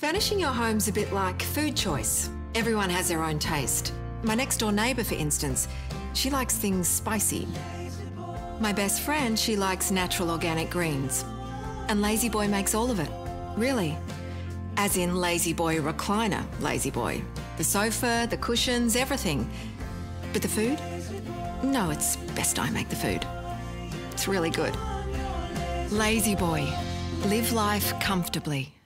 Furnishing your home's a bit like food choice. Everyone has their own taste. My next door neighbour, for instance, she likes things spicy. My best friend, she likes natural organic greens. And Lazy Boy makes all of it. Really. As in Lazy Boy recliner, Lazy Boy. The sofa, the cushions, everything. But the food? No, it's best I make the food. It's really good. Lazy Boy. Live life comfortably.